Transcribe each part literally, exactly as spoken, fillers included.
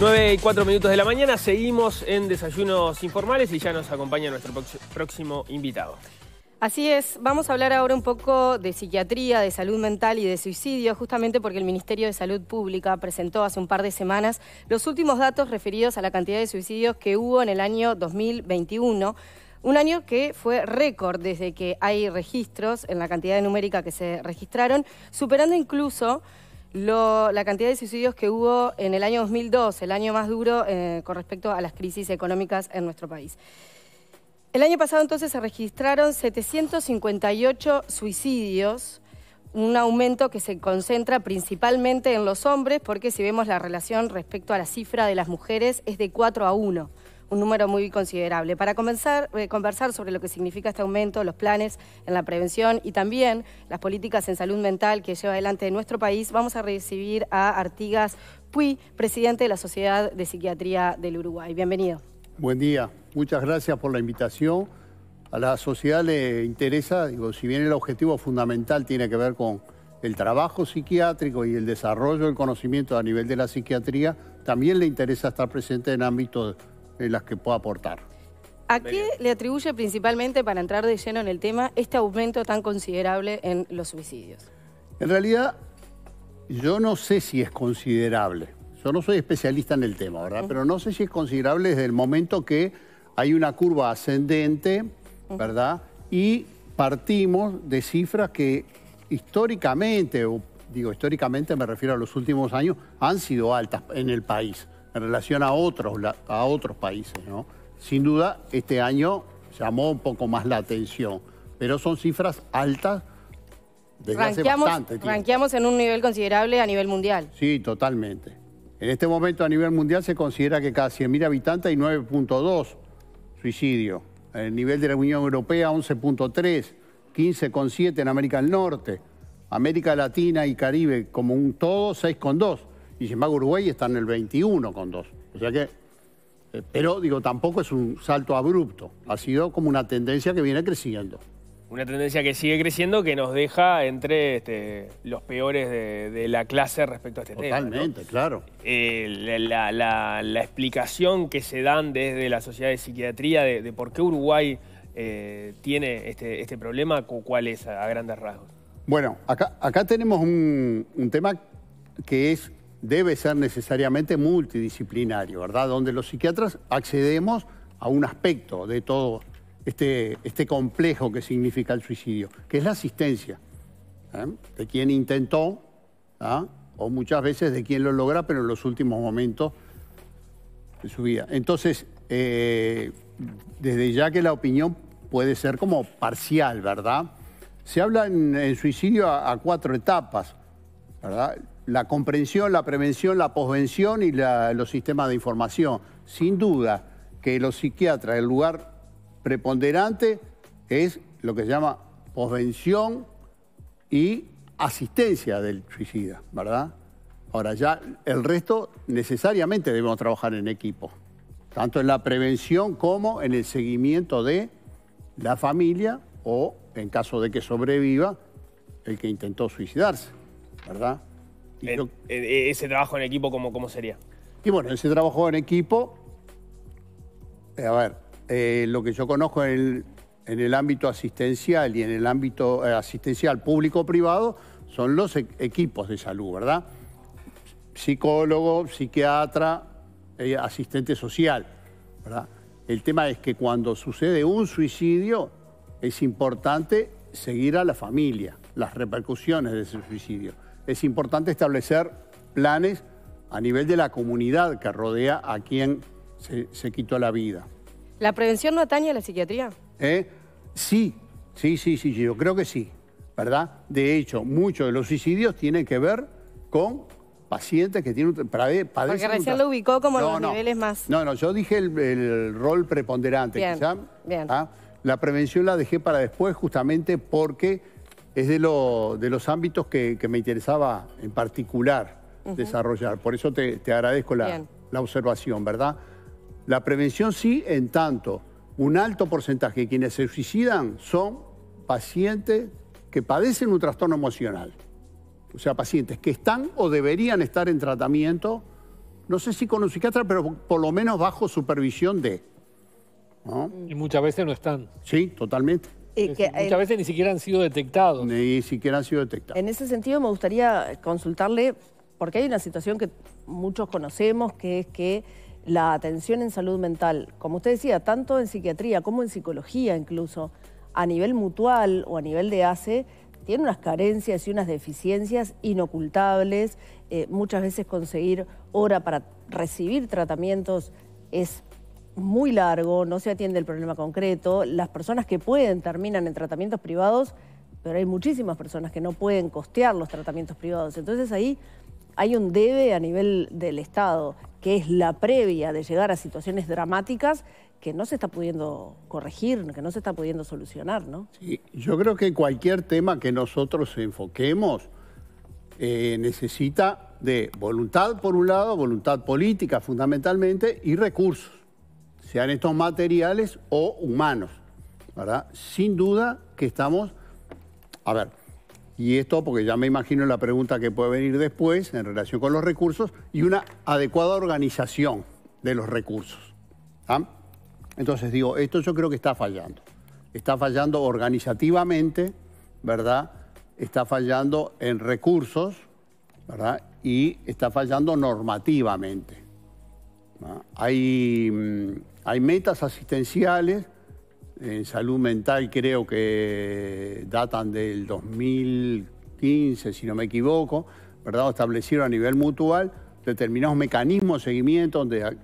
nueve y cuatro minutos de la mañana, seguimos en Desayunos Informales y ya nos acompaña nuestro próximo invitado. Así es, vamos a hablar ahora un poco de psiquiatría, de salud mental y de suicidio, justamente porque el Ministerio de Salud Pública presentó hace un par de semanas los últimos datos referidos a la cantidad de suicidios que hubo en el año dos mil veintiuno, un año que fue récord desde que hay registros en la cantidad numérica que se registraron, superando incluso Lo, la cantidad de suicidios que hubo en el año dos mil dos, el año más duro eh, con respecto a las crisis económicas en nuestro país. El año pasado entonces se registraron setecientos cincuenta y ocho suicidios, un aumento que se concentra principalmente en los hombres, porque si vemos la relación respecto a la cifra de las mujeres es de cuatro a uno. Un número muy considerable. Para comenzar, eh, conversar sobre lo que significa este aumento, los planes en la prevención y también las políticas en salud mental que lleva adelante nuestro país, vamos a recibir a Artigas Puy, presidente de la Sociedad de Psiquiatría del Uruguay. Bienvenido. Buen día. Muchas gracias por la invitación. A la sociedad le interesa, digo, si bien el objetivo fundamental tiene que ver con el trabajo psiquiátrico y el desarrollo del conocimiento a nivel de la psiquiatría, también le interesa estar presente en ámbitos en las que pueda aportar. ¿A qué le atribuye principalmente, para entrar de lleno en el tema, este aumento tan considerable en los suicidios? En realidad, yo no sé si es considerable. Yo no soy especialista en el tema, ¿verdad? Uh-huh. Pero no sé si es considerable desde el momento que hay una curva ascendente, ¿verdad? Uh-huh. Y partimos de cifras que históricamente, o digo históricamente me refiero a los últimos años, han sido altas en el país en relación a otros, a otros países, ¿no? Sin duda, este año llamó un poco más la atención, pero son cifras altas desde hace bastante tiempo. Ranqueamos en un nivel considerable a nivel mundial. Sí, totalmente. En este momento a nivel mundial se considera que cada cien mil habitantes hay nueve punto dos suicidios. En el nivel de la Unión Europea once punto tres, quince punto siete en América del Norte. América Latina y Caribe como un todo seis punto dos. Y sin embargo Uruguay está en el veintiuno punto dos. O sea que, eh, pero digo, tampoco es un salto abrupto. Ha sido como una tendencia que viene creciendo. Una tendencia que sigue creciendo, que nos deja entre este, los peores de, de la clase respecto a este Totalmente, tema. Totalmente, ¿no? Claro. Eh, la, la, la explicación que se dan desde la Sociedad de Psiquiatría de, de por qué Uruguay eh, tiene este, este problema, ¿cuál es a, a grandes rasgos? Bueno, acá, acá tenemos un, un tema que es, debe ser necesariamente multidisciplinario, ¿verdad? Donde los psiquiatras accedemos a un aspecto de todo Este, este complejo que significa el suicidio, que es la asistencia, ¿eh? De quien intentó, ¿ah? O muchas veces de quien lo logra, pero en los últimos momentos de su vida. Entonces, eh, desde ya que la opinión puede ser como parcial, ¿verdad? Se habla en, en suicidio a, a cuatro etapas, ¿verdad? La comprensión, la prevención, la posvención y la, los sistemas de información. Sin duda que los psiquiatras, el lugar preponderante es lo que se llama posvención y asistencia del suicida, ¿verdad? Ahora ya el resto necesariamente debemos trabajar en equipo, tanto en la prevención como en el seguimiento de la familia o, en caso de que sobreviva, el que intentó suicidarse, ¿verdad? Y en, yo, ese trabajo en equipo, ¿cómo, cómo sería? Y bueno, ese trabajo en equipo, eh, a ver, Eh, lo que yo conozco en el, en el ámbito asistencial y en el ámbito eh, asistencial público-privado son los e equipos de salud, ¿verdad? Psicólogo, psiquiatra, eh, asistente social, ¿verdad? El tema es que cuando sucede un suicidio es importante seguir a la familia, las repercusiones de ese suicidio. Es importante establecer planes a nivel de la comunidad que rodea a quien se, se quitó la vida. ¿La prevención no atañe a la psiquiatría? ¿Eh? Sí, sí, sí, sí, yo creo que sí, ¿verdad? De hecho, muchos de los suicidios tienen que ver con pacientes que tienen... Padecen Porque recién lo ubicó como no, en los no, niveles más... No, no, yo dije el, el rol preponderante, bien, quizá. Bien. ¿Ah? La prevención la dejé para después justamente porque es de, lo, de los ámbitos que, que me interesaba en particular uh-huh. desarrollar. Por eso te, te agradezco la, la observación, ¿verdad? La prevención sí, en tanto un alto porcentaje de quienes se suicidan son pacientes que padecen un trastorno emocional. O sea, pacientes que están o deberían estar en tratamiento no sé si con un psiquiatra, pero por lo menos bajo supervisión de, ¿no? Y muchas veces no están. Sí, totalmente. Eh, Es que, decir, muchas eh, veces ni siquiera han sido detectados. Ni siquiera han sido detectados. En ese sentido me gustaría consultarle, porque hay una situación que muchos conocemos, que es que la atención en salud mental, como usted decía, tanto en psiquiatría como en psicología incluso, a nivel mutual o a nivel de A C E, tiene unas carencias y unas deficiencias inocultables. Eh, muchas veces conseguir hora para recibir tratamientos es muy largo, no se atiende el problema concreto. Las personas que pueden terminan en tratamientos privados, pero hay muchísimas personas que no pueden costear los tratamientos privados. Entonces ahí hay un debe a nivel del Estado, que es la previa de llegar a situaciones dramáticas que no se está pudiendo corregir, que no se está pudiendo solucionar, ¿no? Sí, yo creo que cualquier tema que nosotros enfoquemos eh, necesita de voluntad por un lado, voluntad política fundamentalmente y recursos, sean estos materiales o humanos, ¿verdad? Sin duda que estamos, a ver, y esto porque ya me imagino la pregunta que puede venir después en relación con los recursos y una adecuada organización de los recursos, ¿ah? Entonces digo, esto yo creo que está fallando. Está fallando organizativamente, ¿verdad? Está fallando en recursos, ¿verdad? Y está fallando normativamente, ¿no? Hay, hay metas asistenciales en salud mental, creo que datan del dos mil quince, si no me equivoco, ¿verdad? Establecieron a nivel mutual determinados mecanismos de seguimiento donde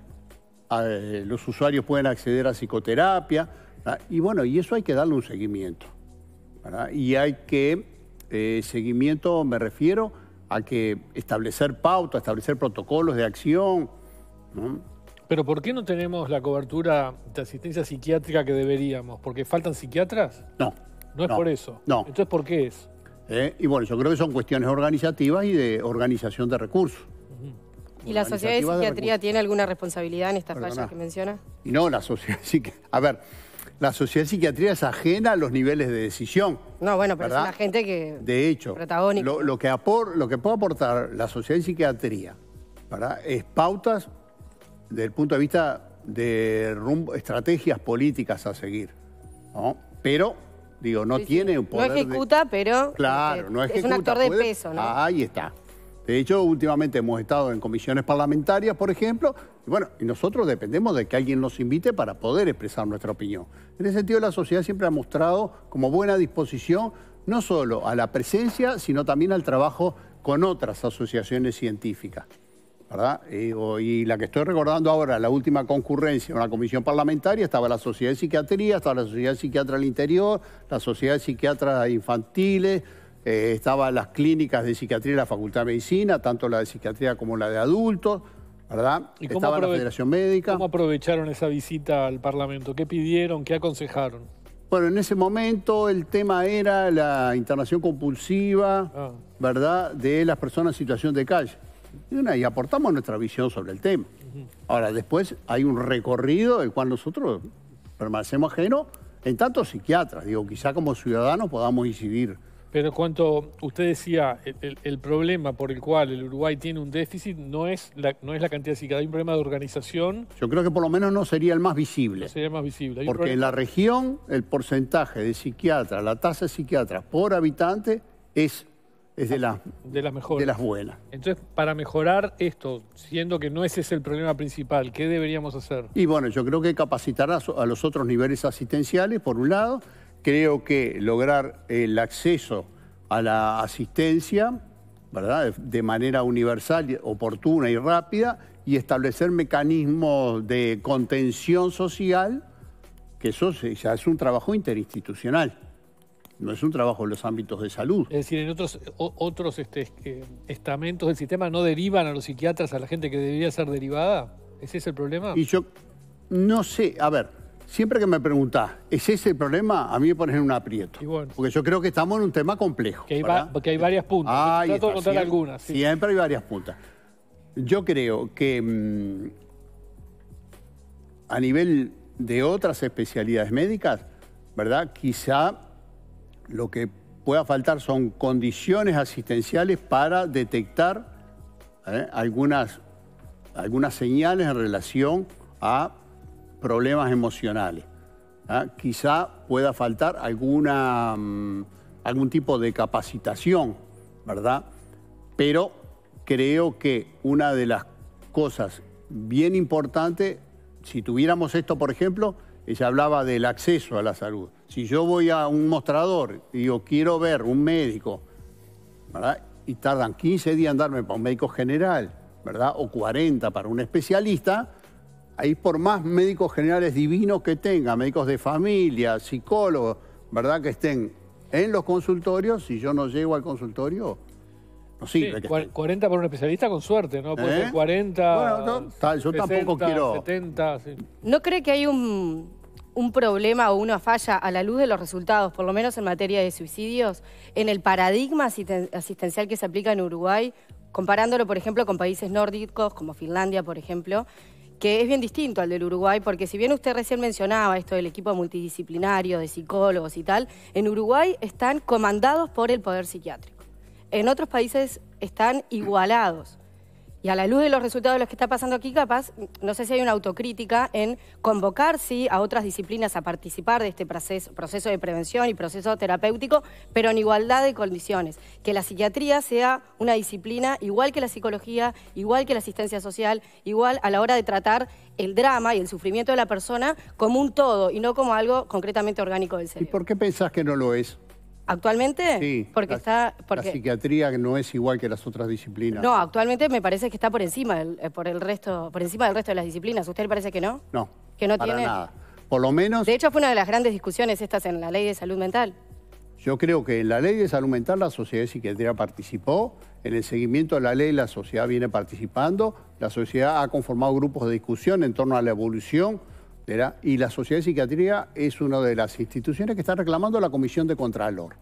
Eh, los usuarios pueden acceder a psicoterapia, ¿verdad? Y bueno, y eso hay que darle un seguimiento, ¿verdad? Y hay que, eh, seguimiento me refiero a que establecer pautas, establecer protocolos de acción, ¿no? Pero ¿por qué no tenemos la cobertura de asistencia psiquiátrica que deberíamos? ¿Porque faltan psiquiatras? No. No es no, por eso. No. Entonces, ¿por qué es? Eh, y bueno, yo creo que son cuestiones organizativas y de organización de recursos. ¿Y la Sociedad de Psiquiatría tiene alguna responsabilidad en estas Perdona. fallas que menciona? Y no, la sociedad psiquiatría. A ver, la sociedad de psiquiatría es ajena a los niveles de decisión. No, bueno, pero ¿verdad? es una gente que... De hecho, protagónica. lo, lo, que apor, lo que puede aportar la sociedad de psiquiatría, ¿verdad? Es pautas desde el punto de vista de rumbo, estrategias políticas a seguir, ¿no? Pero, digo, no Sí, sí. tiene un poder No ejecuta, de... pero... Claro, este, no ejecuta. Es un actor de puede- peso, ¿no? Ahí está. De hecho, últimamente hemos estado en comisiones parlamentarias, por ejemplo, y bueno, y nosotros dependemos de que alguien nos invite para poder expresar nuestra opinión. En ese sentido, la sociedad siempre ha mostrado como buena disposición no solo a la presencia, sino también al trabajo con otras asociaciones científicas, ¿verdad? Y, y la que estoy recordando ahora, la última concurrencia en una comisión parlamentaria, estaba la Sociedad de Psiquiatría, estaba la Sociedad de Psiquiatra del Interior, la Sociedad de Psiquiatras Infantiles, Eh, estaban las clínicas de psiquiatría de la Facultad de Medicina, tanto la de psiquiatría como la de adultos, ¿verdad? ¿Y cómo Estaba la aprove- Federación Médica. ¿Cómo aprovecharon esa visita al Parlamento? ¿Qué pidieron? ¿Qué aconsejaron? Bueno, en ese momento el tema era la internación compulsiva, Ah. ¿verdad?, de las personas en situación de calle. Y, una, y aportamos nuestra visión sobre el tema. Uh-huh. Ahora, después hay un recorrido del cual nosotros permanecemos ajenos, en tanto psiquiatras, digo, quizá como ciudadanos podamos incidir. Pero cuanto usted decía, el, el, el problema por el cual el Uruguay tiene un déficit no es la, no es la cantidad de psiquiatras, hay un problema de organización. Yo creo que por lo menos no sería el más visible. No sería más visible. Hay un Porque problema- en la región el porcentaje de psiquiatras, la tasa de psiquiatras por habitante es, es de, la, de las mejores. de las buenas. Entonces, para mejorar esto, siendo que no ese es el problema principal, ¿qué deberíamos hacer? Y bueno, yo creo que capacitar a, a los otros niveles asistenciales, por un lado. Creo que lograr el acceso a la asistencia, ¿verdad?, de, de manera universal, oportuna y rápida, y establecer mecanismos de contención social, que eso se- ya es un trabajo interinstitucional, no es un trabajo en los ámbitos de salud. Es decir, en otros, o- otros este, eh, estamentos del sistema no derivan a los psiquiatras a la gente que debería ser derivada. ¿Ese es el problema? Y yo no sé, a ver, siempre que me preguntás, ¿es ese el problema? A mí me pones en un aprieto. Y bueno. Porque yo creo que estamos en un tema complejo. Que hay, va- ¿verdad? que hay varias puntas. Ahí Trato de está, contar siempre, algunas. sí. Siempre hay varias puntas. Yo creo que mmm, a nivel de otras especialidades médicas, ¿verdad?, quizá lo que pueda faltar son condiciones asistenciales para detectar ¿eh? algunas algunas señales en relación a problemas emocionales. ¿Ah? Quizá pueda faltar alguna, um, algún tipo de capacitación, ¿verdad? Pero creo que una de las cosas bien importantes, si tuviéramos esto, por ejemplo, ella hablaba del acceso a la salud. Si yo voy a un mostrador y digo, quiero ver un médico, ¿verdad? Y tardan quince días en darme para un médico general, ¿verdad? O cuarenta para un especialista, ahí por más médicos generales divinos que tenga, médicos de familia, psicólogos, ¿verdad? Que estén en los consultorios, si yo no llego al consultorio, no sirve. Sí, que cua- cuarenta por un especialista con suerte, ¿no? Puede ¿Eh? ser cuarenta, Bueno, no, tal, yo tampoco sesenta, quiero- setenta, sí. ¿No cree que hay un, un problema o una falla a la luz de los resultados, por lo menos en materia de suicidios, en el paradigma asisten- asistencial que se aplica en Uruguay, comparándolo, por ejemplo, con países nórdicos, como Finlandia, por ejemplo, que es bien distinto al del Uruguay, porque si bien usted recién mencionaba esto del equipo multidisciplinario, de psicólogos y tal, en Uruguay están comandados por el poder psiquiátrico. En otros países están igualados. Y a la luz de los resultados de lo que está pasando aquí, capaz, no sé si hay una autocrítica en convocar, sí, a otras disciplinas a participar de este proceso, proceso de prevención y proceso terapéutico, pero en igualdad de condiciones. Que la psiquiatría sea una disciplina igual que la psicología, igual que la asistencia social, igual a la hora de tratar el drama y el sufrimiento de la persona como un todo y no como algo concretamente orgánico del ¿Y cerebro. por qué pensás que no lo es? ¿Actualmente? Sí, porque la, está... la Porque... psiquiatría no es igual que las otras disciplinas. No, actualmente me parece que está por encima del, eh, por el resto, por encima del resto de las disciplinas. ¿Usted le parece que no? No, que no para tiene. nada. Por lo menos, De hecho, fue una de las grandes discusiones estas en la ley de salud mental. yo creo que en la ley de salud mental la Sociedad de Psiquiatría participó, en el seguimiento de la ley la sociedad viene participando, la sociedad ha conformado grupos de discusión en torno a la evolución, ¿verdad? Y la Sociedad de Psiquiatría es una de las instituciones que está reclamando la Comisión de Contralor,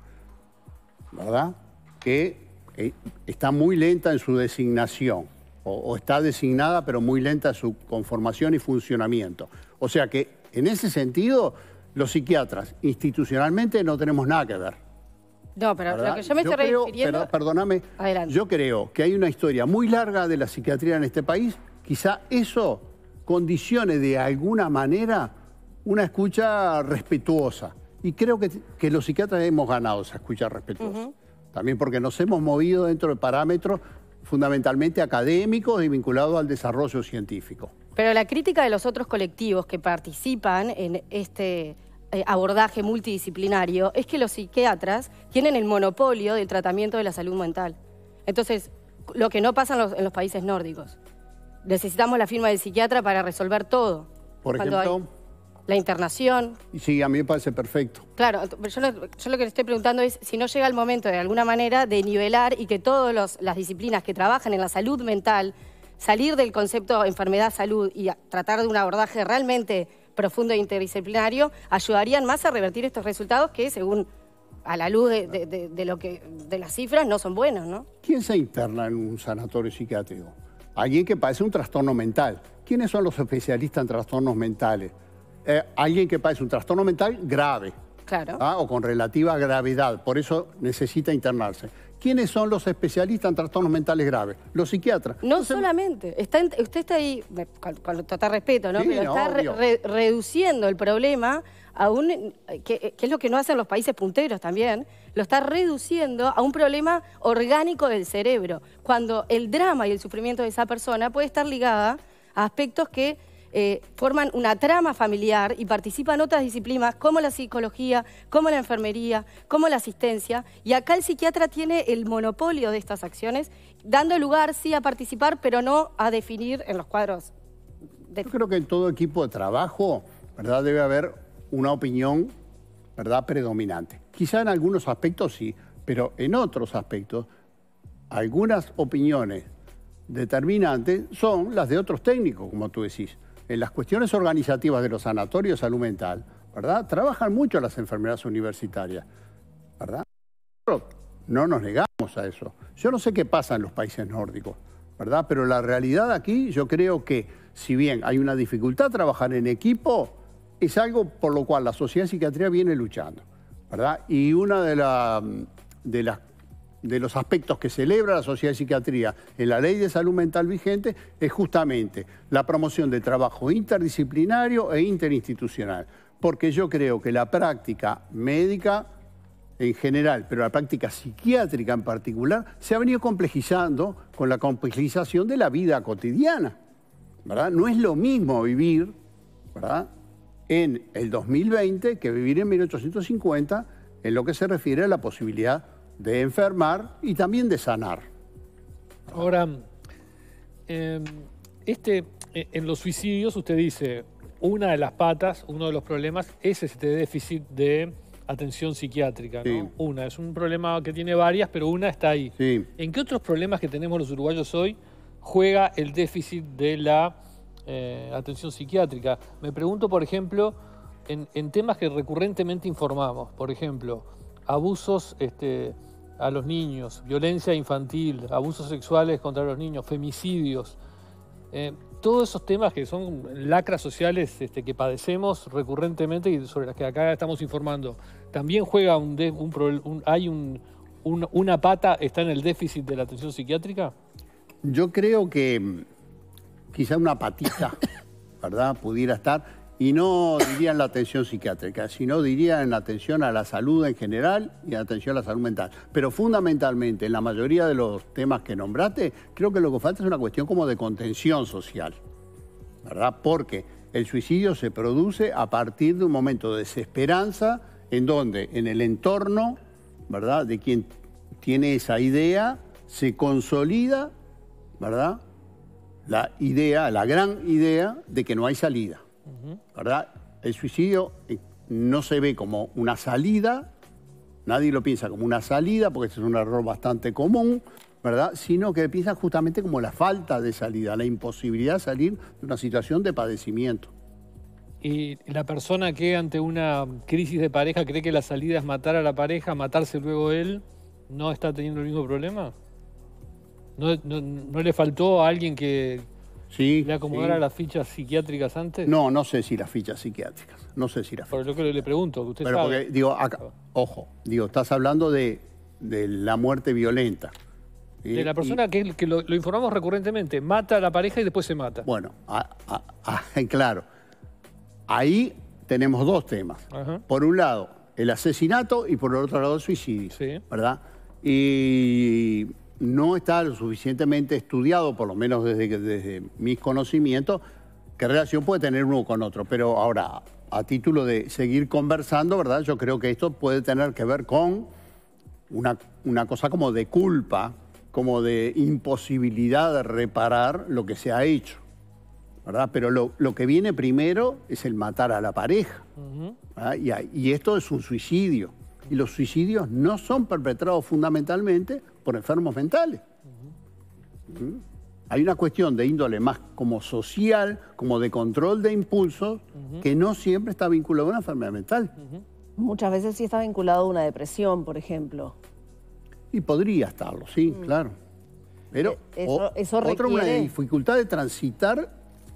¿verdad? Que eh, está muy lenta en su designación, o, o está designada pero muy lenta en su conformación y funcionamiento. O sea que en ese sentido, los psiquiatras institucionalmente no tenemos nada que ver. No, pero ¿verdad? lo que yo me estoy creo, refiriendo... per- Perdóname, Adelante. yo creo que hay una historia muy larga de la psiquiatría en este país. Quizá eso condicione de alguna manera una escucha respetuosa. Y creo que, que los psiquiatras hemos ganado esa escucha respetuosa. Uh-huh. También porque nos hemos movido dentro de parámetros fundamentalmente académicos y vinculados al desarrollo científico. Pero la crítica de los otros colectivos que participan en este eh, abordaje multidisciplinario es que los psiquiatras tienen el monopolio del tratamiento de la salud mental. Entonces, lo que no pasa en los, en los países nórdicos. Necesitamos la firma del psiquiatra para resolver todo. Por Cuando ejemplo... hay la internación. Y sí, a mí me parece perfecto. Claro, yo lo, yo lo que le estoy preguntando es si no llega el momento de alguna manera de nivelar y que todas las disciplinas que trabajan en la salud mental, salir del concepto enfermedad-salud y a, tratar de un abordaje realmente profundo e interdisciplinario, ayudarían más a revertir estos resultados que, según a la luz de, de, de, de, lo que, de las cifras, no son buenos, ¿no? ¿Quién se interna en un sanatorio psiquiátrico? Alguien que padece un trastorno mental. ¿Quiénes son los especialistas en trastornos mentales? Eh, alguien que padece un trastorno mental grave. Claro. ¿Ah? O con relativa gravedad, por eso necesita internarse. ¿Quiénes son los especialistas en trastornos mentales graves? Los psiquiatras. No Entonces, solamente, está en, usted está ahí, con, con total respeto, ¿no? Sí, Pero no, está re, obvio. re, reduciendo el problema a un, que, que es lo que no hacen los países punteros también, lo está reduciendo a un problema orgánico del cerebro, cuando el drama y el sufrimiento de esa persona puede estar ligada a aspectos que Eh, forman una trama familiar y participan otras disciplinas como la psicología, como la enfermería, como la asistencia. Y acá el psiquiatra tiene el monopolio de estas acciones, dando lugar, sí, a participar, pero no a definir en los cuadros. De... Yo creo que en todo equipo de trabajo, ¿verdad?, debe haber una opinión, ¿verdad?, predominante. Quizá en algunos aspectos sí, pero en otros aspectos, algunas opiniones determinantes son las de otros técnicos, como tú decís. En las cuestiones organizativas de los sanatorios de salud mental, ¿verdad?, trabajan mucho las enfermedades universitarias, ¿verdad? Pero no nos negamos a eso. Yo no sé qué pasa en los países nórdicos, ¿verdad? Pero la realidad aquí, yo creo que, si bien hay una dificultad trabajar en equipo, es algo por lo cual la Sociedad de Psiquiatría viene luchando, ¿verdad? Y una de, la, de las de los aspectos que celebra la Sociedad de Psiquiatría en la Ley de Salud Mental vigente es justamente la promoción de trabajo interdisciplinario e interinstitucional. Porque yo creo que la práctica médica en general, pero la práctica psiquiátrica en particular, se ha venido complejizando con la complejización de la vida cotidiana, ¿verdad? No es lo mismo vivir, ¿verdad?, en el dos mil veinte que vivir en mil ochocientos cincuenta en lo que se refiere a la posibilidad de enfermar y también de sanar. Ahora, eh, este, en los suicidios usted dice, una de las patas, uno de los problemas es este déficit de atención psiquiátrica, ¿no? Sí. Una, es un problema que tiene varias, pero una está ahí. Sí. ¿En qué otros problemas que tenemos los uruguayos hoy juega el déficit de la eh, atención psiquiátrica? Me pregunto, por ejemplo, en, en temas que recurrentemente informamos, por ejemplo, abusos este, a los niños, violencia infantil, abusos sexuales contra los niños, femicidios, eh, todos esos temas que son lacras sociales este, que padecemos recurrentemente y sobre las que acá estamos informando, ¿también juega un, de, un, un hay un, un, una pata, está en el déficit de la atención psiquiátrica? Yo creo que quizá una patita, ¿verdad?, pudiera estar, y no diría en la atención psiquiátrica, sino diría en la atención a la salud en general y en la atención a la salud mental. Pero fundamentalmente, en la mayoría de los temas que nombraste, creo que lo que falta es una cuestión como de contención social, ¿verdad? Porque el suicidio se produce a partir de un momento de desesperanza en donde en el entorno, ¿verdad?, de quien tiene esa idea, se consolida, ¿verdad?, la idea, la gran idea de que no hay salida. ¿Verdad? El suicidio no se ve como una salida, nadie lo piensa como una salida, porque ese es un error bastante común, ¿verdad?, sino que piensa justamente como la falta de salida, la imposibilidad de salir de una situación de padecimiento. ¿Y la persona que ante una crisis de pareja cree que la salida es matar a la pareja, matarse luego él, no está teniendo el mismo problema? ¿No, no, no le faltó a alguien que... Sí, ¿le acomodara sí. las fichas psiquiátricas antes? No, no sé si las fichas psiquiátricas. No sé si las fichas. Por lo que le pregunto, que usted Pero sabe. porque, digo, acá, ojo, digo, estás hablando de, de la muerte violenta. ¿Sí? De la persona y, que, que lo, lo informamos recurrentemente, mata a la pareja y después se mata. Bueno, a, a, a, claro. Ahí tenemos dos temas. Ajá. Por un lado, el asesinato y por el otro lado, el suicidio. Sí. ¿Verdad? Y no está lo suficientemente estudiado, por lo menos desde, desde mis conocimientos, qué relación puede tener uno con otro. Pero ahora, a título de seguir conversando, ¿verdad?, yo creo que esto puede tener que ver con una, una cosa como de culpa, como de imposibilidad de reparar lo que se ha hecho, ¿verdad? Pero lo, lo que viene primero es el matar a la pareja. Uh-huh. y, y esto es un suicidio. Y los suicidios no son perpetrados fundamentalmente por enfermos mentales. Uh-huh. ¿Mm? Hay una cuestión de índole más como social, como de control de impulsos, uh-huh, que no siempre está vinculado a una enfermedad mental. Uh-huh. Muchas veces sí está vinculado a una depresión, por ejemplo. Y podría estarlo, sí, uh-huh, claro. Pero eso, o, eso requiere... otra, una dificultad de transitar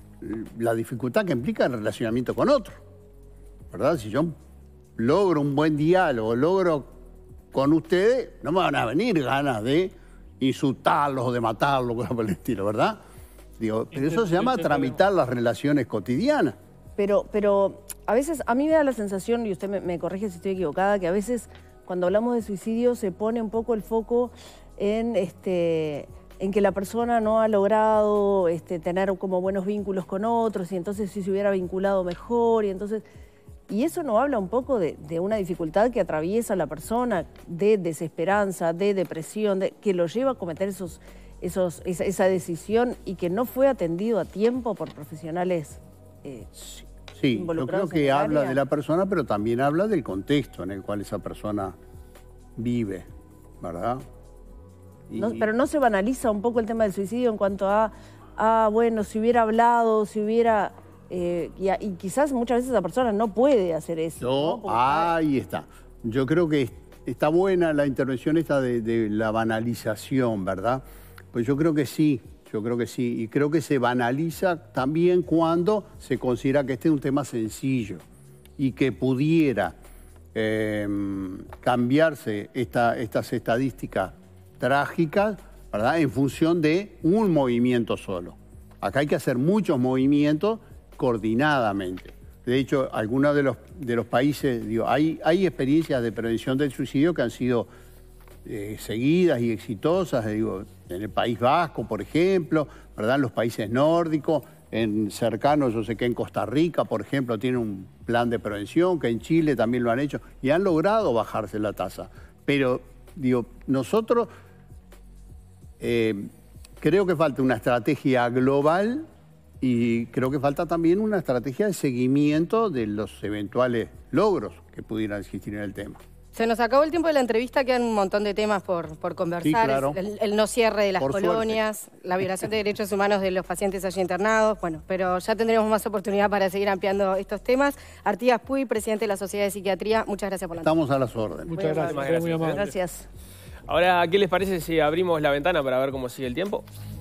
la dificultad que implica el relacionamiento con otro, ¿verdad? Si yo logro un buen diálogo, logro con ustedes, no me van a venir ganas de insultarlos o de matarlos, cosas por el estilo, ¿verdad? Digo, pero eso se llama tramitar las relaciones cotidianas. Pero, pero a veces, a mí me da la sensación, y usted me, me corrige si estoy equivocada, que a veces cuando hablamos de suicidio se pone un poco el foco en, este, en que la persona no ha logrado este, tener como buenos vínculos con otros, y entonces si se hubiera vinculado mejor, y entonces... Y eso nos habla un poco de, de una dificultad que atraviesa la persona, de desesperanza, de depresión, de, que lo lleva a cometer esos, esos, esa, esa decisión y que no fue atendido a tiempo por profesionales eh, sí, sí, yo creo que habla de la persona, pero también habla del contexto en el cual esa persona vive, ¿verdad? Y... No, pero no se banaliza un poco el tema del suicidio en cuanto a, ah, bueno, si hubiera hablado, si hubiera... Eh, y, y quizás muchas veces esa persona no puede hacer eso. No, ¿no? ahí está. Yo creo que está buena la intervención esta de, de la banalización, ¿verdad? Pues yo creo que sí, yo creo que sí. Y creo que se banaliza también cuando se considera que este es un tema sencillo y que pudiera eh, cambiarse esta, estas estadísticas trágicas, ¿verdad?, en función de un movimiento solo. Acá hay que hacer muchos movimientos coordinadamente. De hecho, algunos de los, de los países, digo, hay, hay experiencias de prevención del suicidio que han sido eh, seguidas y exitosas, digo, en el País Vasco, por ejemplo, ¿verdad?, en los países nórdicos, en cercanos, yo sé que en Costa Rica, por ejemplo, tienen un plan de prevención, que en Chile también lo han hecho, y han logrado bajarse la tasa. Pero, digo, nosotros eh, creo que falta una estrategia global y creo que falta también una estrategia de seguimiento de los eventuales logros que pudieran existir en el tema. Se nos acabó el tiempo de la entrevista, quedan un montón de temas por, por conversar. Sí, claro. el, el no cierre de las Por colonias, suerte. la violación de derechos humanos de los pacientes allí internados. Bueno, pero ya tendremos más oportunidad para seguir ampliando estos temas. Artigas Puy, presidente de la Sociedad de Psiquiatría, muchas gracias por la entrevista. Estamos a las órdenes. Muchas Muy gracias. amable. Muy amable. Gracias. Ahora, ¿qué les parece si abrimos la ventana para ver cómo sigue el tiempo?